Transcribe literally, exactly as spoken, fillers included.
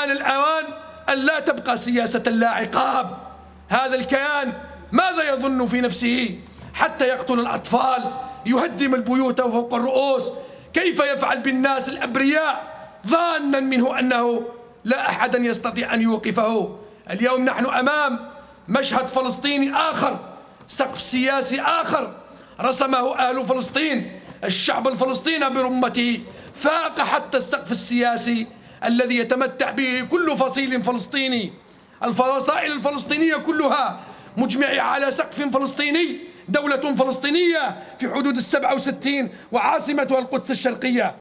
آن الأوان أن لا تبقى سياسة لا عقاب. هذا الكيان ماذا يظن في نفسه حتى يقتل الأطفال، يهدم البيوت فوق الرؤوس؟ كيف يفعل بالناس الأبرياء ظانا منه أنه لا أحد يستطيع أن يوقفه؟ اليوم نحن أمام مشهد فلسطيني آخر، سقف سياسي آخر رسمه أهل فلسطين. الشعب الفلسطيني برمته فاق حتى السقف السياسي الذي يتمتع به كل فصيل فلسطيني. الفصائل الفلسطينية كلها مجمعة على سقف فلسطيني، دولة فلسطينية في حدود السبعة وستين وعاصمتها القدس الشرقية.